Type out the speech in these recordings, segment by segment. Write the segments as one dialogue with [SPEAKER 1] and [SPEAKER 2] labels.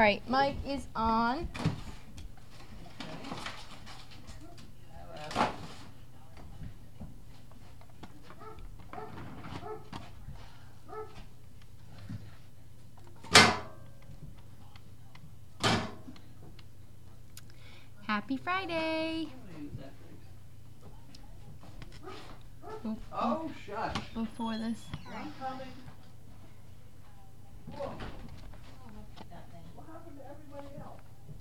[SPEAKER 1] right, mic is on. Happy Friday.
[SPEAKER 2] Oh, shush.
[SPEAKER 1] Before this.
[SPEAKER 2] I'm coming. Whoa. What happened to everybody else?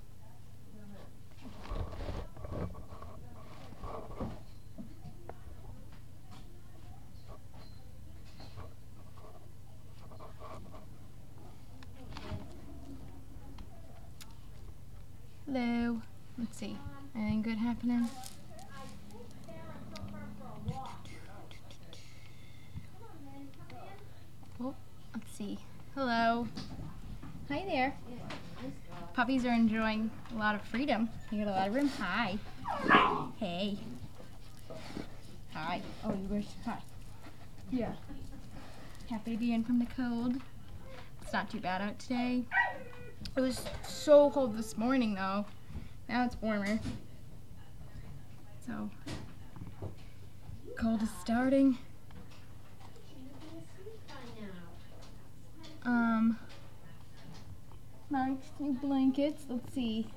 [SPEAKER 1] Hello. Let's see. Anything good happening? Oh, let's see. Hello. Hi there. Puppies are enjoying a lot of freedom. You got a lot of room. Hi. Hey. Hi. Oh, you wish. Hi. Yeah. Happy to be in from the cold. It's not too bad out today. It was so cold this morning though. Now it's warmer. So, cold is starting. Nice new blankets. Let's see.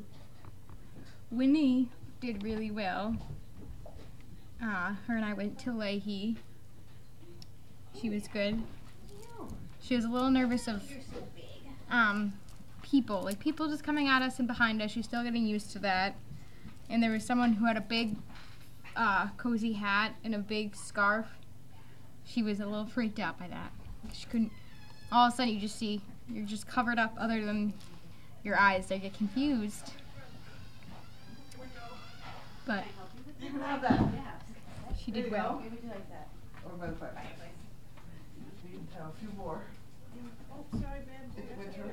[SPEAKER 1] Winnie did really well. Her and I went to Leahy. She was good. She was a little nervous of people, like people just coming at us and behind us. She's still getting used to that. And there was someone who had a big cozy hat and a big scarf. She was a little freaked out by that. She couldn't, all of a sudden you just see, you're just covered up other than your eyes. They get confused. But
[SPEAKER 2] You can have that.
[SPEAKER 1] she did well.
[SPEAKER 2] Maybe you like that. Or by the fireplace. You can have a few more. Oh, sorry, man. It's winter.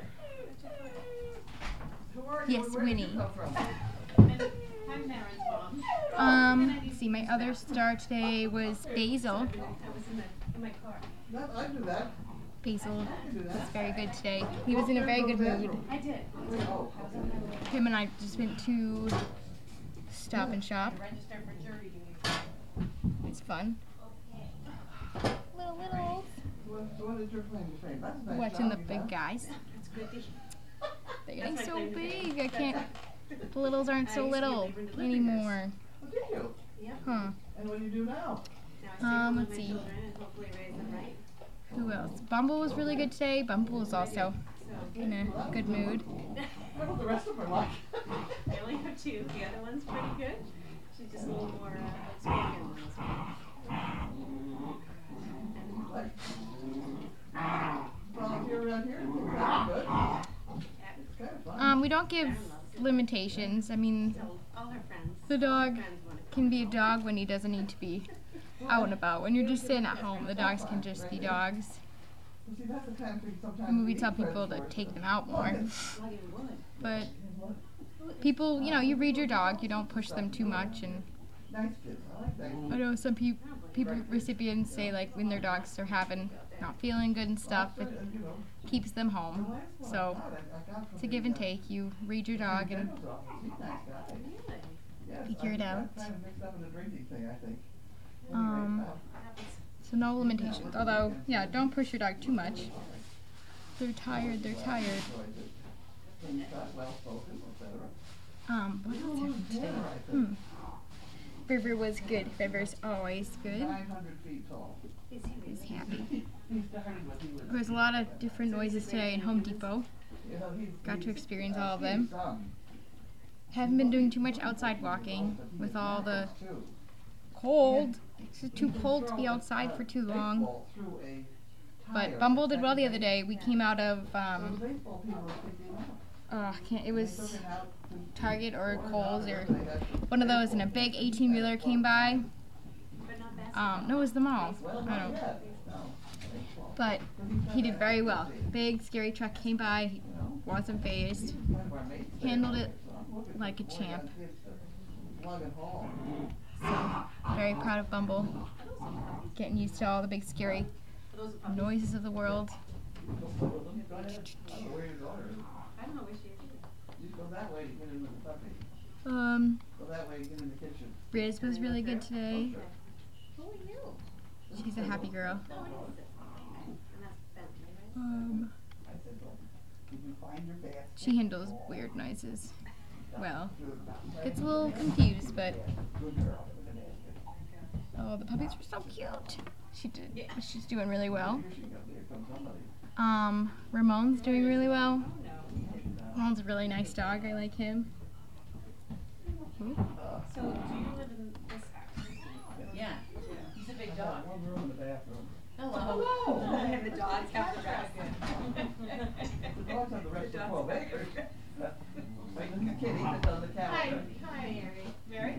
[SPEAKER 2] Who are you?
[SPEAKER 1] Yes,
[SPEAKER 2] Where did you
[SPEAKER 1] Winnie.
[SPEAKER 2] come from?
[SPEAKER 3] I'm Maren's mom.
[SPEAKER 1] Let's see, my other star today was Basil.
[SPEAKER 3] I was in my car.
[SPEAKER 2] No, I do that.
[SPEAKER 1] Basil was very good today. He was in a very good mood.
[SPEAKER 3] I did.
[SPEAKER 2] Oh,
[SPEAKER 1] Him and I just went to Stop and Shop.
[SPEAKER 3] Register for jury duty.
[SPEAKER 1] It's fun. Little.
[SPEAKER 2] so what is your claim to fame? That's a nice
[SPEAKER 1] Watching the
[SPEAKER 2] job, you
[SPEAKER 1] big
[SPEAKER 2] know.
[SPEAKER 1] guys.
[SPEAKER 3] It's good to
[SPEAKER 1] They're getting
[SPEAKER 3] That's my
[SPEAKER 1] so
[SPEAKER 3] claim to
[SPEAKER 1] big.
[SPEAKER 3] fame.
[SPEAKER 1] I can't. The littles aren't
[SPEAKER 3] I
[SPEAKER 1] so
[SPEAKER 3] used to be a
[SPEAKER 1] little
[SPEAKER 3] labor and delivery
[SPEAKER 1] anymore.
[SPEAKER 2] What did you?
[SPEAKER 3] Yep.
[SPEAKER 1] Huh.
[SPEAKER 2] And what do you do now?
[SPEAKER 3] Now I stay
[SPEAKER 1] Let's
[SPEAKER 3] with my
[SPEAKER 1] see.
[SPEAKER 3] children and hopefully raise them right.
[SPEAKER 1] Who else? Bumble was really good today. Bumble was also
[SPEAKER 3] So,
[SPEAKER 1] in a good mood.
[SPEAKER 2] What about the rest of her life?
[SPEAKER 3] I only have two. The other one's pretty good. She's just a little more outspoken than this one.
[SPEAKER 2] Well, if you're around here, it's kind of good. It's kind of fun.
[SPEAKER 1] We don't give limitations. I mean,
[SPEAKER 3] So all her friends.
[SPEAKER 1] the dog
[SPEAKER 3] Friends want to
[SPEAKER 1] can be a dog when he doesn't need to be out and about. When you're just sitting at home, the dogs can just be dogs.
[SPEAKER 2] Well, see, that's the kind of thing sometimes
[SPEAKER 1] And we
[SPEAKER 2] we
[SPEAKER 1] tell
[SPEAKER 2] eat credit
[SPEAKER 1] people to
[SPEAKER 2] for.
[SPEAKER 1] take them out more.
[SPEAKER 3] plug in wood.
[SPEAKER 1] But people, you read your dog. You don't push them too much. And
[SPEAKER 2] Nice kids, I like that.
[SPEAKER 1] I know some people recipients say like when their dogs are not feeling good and stuff, it
[SPEAKER 2] You know,
[SPEAKER 1] keeps them home.
[SPEAKER 2] the last one
[SPEAKER 1] So
[SPEAKER 2] I got from
[SPEAKER 1] it's a give and take. You read your dog and figure it out.
[SPEAKER 2] Kind of mixed up in the drinking thing, I think.
[SPEAKER 1] So no limitations. Although, yeah, don't push your dog too much. They're tired. What else happened today? River was good. River's always good.
[SPEAKER 2] 900 feet tall.
[SPEAKER 1] He's happy.
[SPEAKER 2] He started what he was.
[SPEAKER 1] There was a lot of different noises today in Home Depot.
[SPEAKER 2] You know,
[SPEAKER 1] Got to
[SPEAKER 2] he's,
[SPEAKER 1] experience all of them.
[SPEAKER 2] Steve's son.
[SPEAKER 1] Haven't been doing too much outside walking with all the
[SPEAKER 2] Too.
[SPEAKER 1] cold. It's just too cold to be outside for too long.
[SPEAKER 2] Baseball through a
[SPEAKER 1] But
[SPEAKER 2] tire
[SPEAKER 1] Bumble did well the
[SPEAKER 2] second
[SPEAKER 1] other day. We came out of
[SPEAKER 2] So the baseball people were picking up.
[SPEAKER 1] it was
[SPEAKER 2] Looking out to-
[SPEAKER 1] Target or Kohl's or
[SPEAKER 2] They had-
[SPEAKER 1] one of those, and a big 18-wheeler came by.
[SPEAKER 3] But not basketball.
[SPEAKER 1] No, it was the mall.
[SPEAKER 2] Well,
[SPEAKER 1] I
[SPEAKER 2] not
[SPEAKER 1] don't know.
[SPEAKER 2] yet. No. Baseball.
[SPEAKER 1] But he did very well. Big, scary truck came by. He wasn't phased.
[SPEAKER 2] One of our mates there.
[SPEAKER 1] Handled it
[SPEAKER 2] So I'm looking
[SPEAKER 1] like a
[SPEAKER 2] for
[SPEAKER 1] champ.
[SPEAKER 2] that kid to plug and haul.
[SPEAKER 1] So, very proud of Bumble. Getting used to all the big, scary
[SPEAKER 3] Are those the puppies?
[SPEAKER 1] noises of the world.
[SPEAKER 2] Go play with them. Go ahead. I don't know where your daughter is.
[SPEAKER 3] I I'm always here too.
[SPEAKER 2] You go that way to get in with the puppy. Go that way to get in the kitchen.
[SPEAKER 1] Riz was really good today.
[SPEAKER 2] Closer.
[SPEAKER 3] Who are you?
[SPEAKER 1] She's a happy girl.
[SPEAKER 3] Oh, what is it? And that's Bentley, right?
[SPEAKER 2] I said, well, can you find your basket?
[SPEAKER 1] She handles weird noises. Well,
[SPEAKER 2] Good
[SPEAKER 1] gets a little confused, but
[SPEAKER 2] girl with the basket.
[SPEAKER 1] oh, the puppies were so cute. She's doing really well.
[SPEAKER 2] Here she goes. Here comes somebody.
[SPEAKER 1] Ramon's doing really well. Ramon's a really nice dog. I like him. Ooh.
[SPEAKER 3] So, do you live in this house?
[SPEAKER 4] Yeah, he's a big dog.
[SPEAKER 2] One room in the bathroom.
[SPEAKER 4] Hello.
[SPEAKER 3] And the dogs have the rest.
[SPEAKER 2] The dogs have the rest of 12 acres. Wait, look at Kitty that's on the couch.
[SPEAKER 3] Hi, Mary.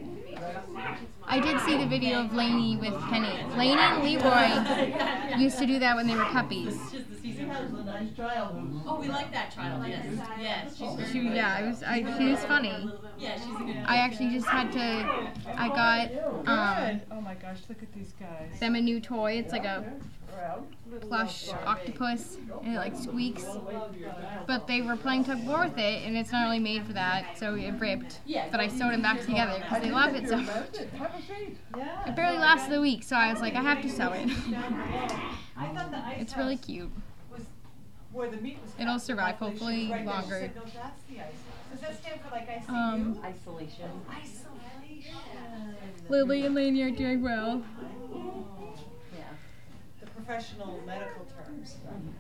[SPEAKER 1] I did see the video of Lainey with Penny. Lainey and Leroy used to do that when they were puppies.
[SPEAKER 4] It's just the
[SPEAKER 2] She
[SPEAKER 4] season.
[SPEAKER 2] has a nice child who's...
[SPEAKER 4] Oh, we like that child. Yes, yes, she's very
[SPEAKER 1] She,
[SPEAKER 4] good.
[SPEAKER 1] yeah, she was funny.
[SPEAKER 4] Yeah, she's a good.
[SPEAKER 1] I actually just had to. I got
[SPEAKER 5] Oh my gosh, look at these guys.
[SPEAKER 1] them a new toy. It's like a
[SPEAKER 2] Around.
[SPEAKER 1] plush octopus, and it like squeaks. But they were playing tug of war with it, and it's not really made for that, so it ripped. But I sewed them back together because they love it so much.
[SPEAKER 2] Have a seat.
[SPEAKER 1] It barely lasted a week, so I was like, I have to sew it.
[SPEAKER 5] I thought the ice
[SPEAKER 1] It's really
[SPEAKER 5] house
[SPEAKER 1] cute.
[SPEAKER 5] was where the meat was
[SPEAKER 1] It'll
[SPEAKER 5] cut.
[SPEAKER 1] survive,
[SPEAKER 5] Luckily,
[SPEAKER 1] hopefully
[SPEAKER 5] she was right there. She
[SPEAKER 1] longer.
[SPEAKER 5] said, "No, that's the ice house." Does that stand for like ICU?
[SPEAKER 4] Isolation.
[SPEAKER 5] Isolation.
[SPEAKER 1] Lily and Lainey are doing well.
[SPEAKER 4] Yeah.
[SPEAKER 5] The professional medical terms.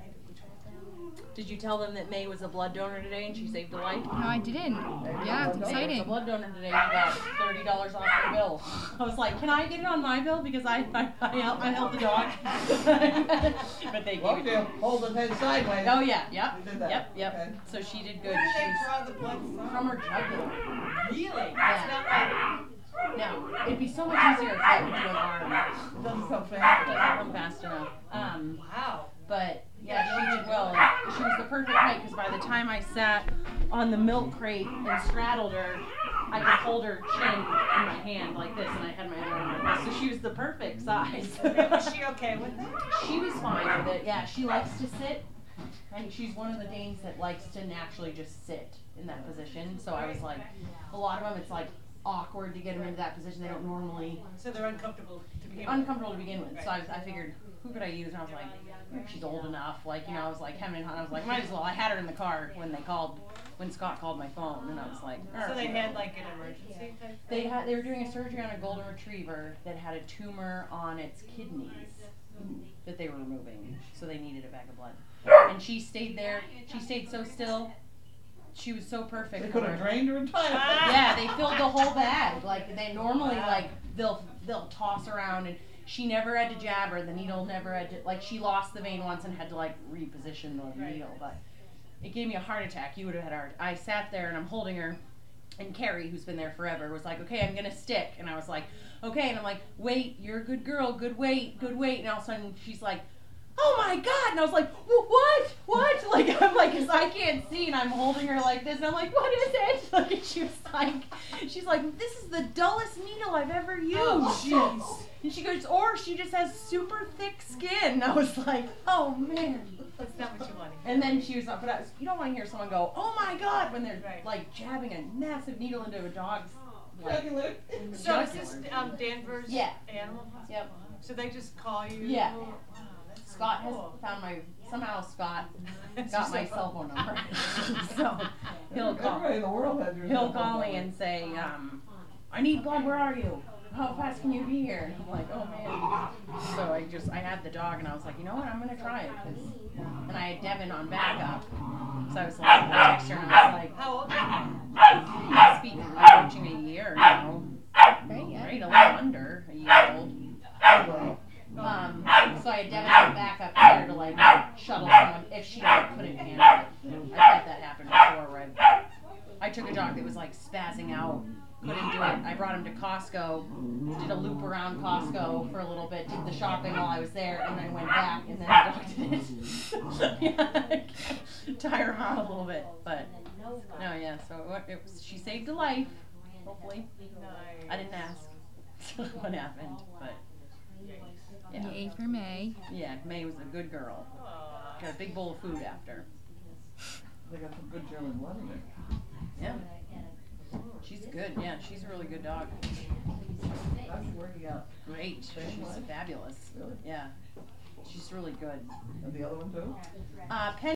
[SPEAKER 4] Did you tell them that May was a blood donor today and she saved a life?
[SPEAKER 1] No, I didn't. Yeah, it's
[SPEAKER 4] May was a
[SPEAKER 1] exciting.
[SPEAKER 4] blood donor today. She got $30 off her bill. I was like, can I get it on my bill because I helped the dog. But they
[SPEAKER 2] Well,
[SPEAKER 4] gave
[SPEAKER 2] you
[SPEAKER 4] it.
[SPEAKER 2] hold the head sideways.
[SPEAKER 4] Oh yeah, yep,
[SPEAKER 2] We did that.
[SPEAKER 4] yep.
[SPEAKER 2] Okay.
[SPEAKER 4] So she did good.
[SPEAKER 5] Where did they
[SPEAKER 4] She's
[SPEAKER 5] draw the blood from?
[SPEAKER 4] from her jugular.
[SPEAKER 5] Really?
[SPEAKER 4] Yeah.
[SPEAKER 5] It's not like
[SPEAKER 4] No, it'd be so much easier if I would do an arm.
[SPEAKER 2] Doesn't come
[SPEAKER 4] It
[SPEAKER 2] fast
[SPEAKER 4] doesn't
[SPEAKER 2] enough.
[SPEAKER 4] come fast enough.
[SPEAKER 5] wow.
[SPEAKER 4] But yeah, she did well. She was the perfect height because by the time I sat on the milk crate and straddled her, I could hold her chin in my hand like this, and I had my other arm like this. So she was the perfect size.
[SPEAKER 5] Was she okay with it?
[SPEAKER 4] She was fine with it. Yeah, she likes to sit. And she's one of the Danes that likes to naturally just sit in that position. So I was like, a lot of them, it's like awkward to get them into that position. They don't normally
[SPEAKER 5] So they're uncomfortable to begin with.
[SPEAKER 4] uncomfortable to begin with. So I figured, who could I use? And I was like, she's old enough. Like, you know, I was like, hemming and hawing. I was like, might as well. I had her in the car when Scott called my phone, and I was like,
[SPEAKER 5] So they had like an emergency type
[SPEAKER 4] they were doing a surgery on a golden retriever that had a tumor on its kidneys that they were removing. So they needed a bag of blood. And she stayed there. She stayed so still. She was so perfect.
[SPEAKER 2] They
[SPEAKER 4] for
[SPEAKER 2] could have
[SPEAKER 4] her.
[SPEAKER 2] drained her entirely.
[SPEAKER 4] Yeah, they filled the whole bag. Like they normally like they'll toss around, and she never had to jab her. The needle never had to, like, she lost the vein once and had to like reposition the needle. But it gave me a heart attack. You would have had a heart. I sat there and I'm holding her, and Carrie, who's been there forever, was like, okay, I'm gonna stick, and I was like, okay, and I'm like, wait, you're a good girl, good weight, and all of a sudden she's like, oh my God, and I was like, what, like, I'm like, cause I can't see, and I'm holding her like this, and I'm like, what is it, like, and she's like, this is the dullest needle I've ever used.
[SPEAKER 5] Oh, jeez.
[SPEAKER 4] And she goes, or she just has super thick skin, and I was like, oh man.
[SPEAKER 5] That's not what you want to hear.
[SPEAKER 4] And then she was, you don't want to hear someone go, oh my God, when they're
[SPEAKER 5] Right.
[SPEAKER 4] like jabbing a massive needle into a dog's
[SPEAKER 2] Jugular.
[SPEAKER 5] So is this Danvers
[SPEAKER 4] Yeah.
[SPEAKER 5] Animal Hospital?
[SPEAKER 4] Yep.
[SPEAKER 5] So they just call you?
[SPEAKER 4] Yeah.
[SPEAKER 5] Wow, that's so
[SPEAKER 4] Scott has
[SPEAKER 5] cool.
[SPEAKER 4] found somehow Scott
[SPEAKER 5] That's
[SPEAKER 4] got
[SPEAKER 5] your
[SPEAKER 4] my cell phone number. So he'll
[SPEAKER 2] Everybody in the world has your
[SPEAKER 4] he'll
[SPEAKER 2] cell phone
[SPEAKER 4] call me
[SPEAKER 2] number.
[SPEAKER 4] and say, I need blood, where are you? How fast can you be here? And I'm like, oh man. So I had the dog, and I was like, you know what, I'm gonna try it. And I had Devin on backup. So I was like, I texted her and I was like,
[SPEAKER 5] How old are you?
[SPEAKER 4] speaking, approaching a year now.
[SPEAKER 1] Right, yeah.
[SPEAKER 4] Right, a little under a year old.
[SPEAKER 2] Oh,
[SPEAKER 4] So I had Devin on backup here to like shuttle someone if she couldn't handle it. I've had that happen before where I took a dog that was like spazzing out, couldn't do it. I brought him to Costco, did a loop around Costco for a little bit, did the shopping while I was there, and then went back, and then the dog did it. Yeah, tire him out a little bit, but no, yeah. So she saved a life, hopefully.
[SPEAKER 5] Nice.
[SPEAKER 4] I didn't ask what happened, but yeah.
[SPEAKER 1] Yay for May.
[SPEAKER 4] Yeah, May was a good girl.
[SPEAKER 5] Aw.
[SPEAKER 4] Got a big bowl of food after.
[SPEAKER 2] They got some good German blood in there.
[SPEAKER 4] Yeah. She's good. Yeah, she's a really good dog.
[SPEAKER 2] How's she working out?
[SPEAKER 4] Great. She's fabulous.
[SPEAKER 2] Really?
[SPEAKER 4] Yeah. She's really good.
[SPEAKER 2] And the other one too?
[SPEAKER 4] Penny